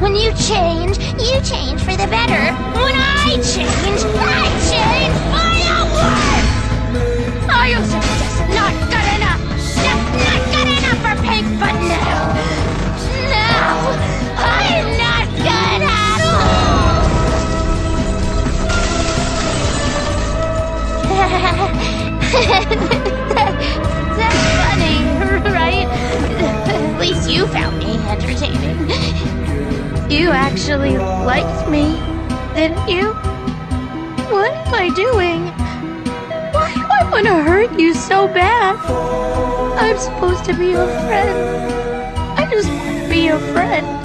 When you change for the better. When I change for the worse! I was just not good enough! Just not good enough for Pink, but now I'm not good at all! That's funny, right? At least you found me entertaining. You actually liked me, didn't you? What am I doing? Why do I want to hurt you so bad? I'm supposed to be your friend. I just want to be your friend.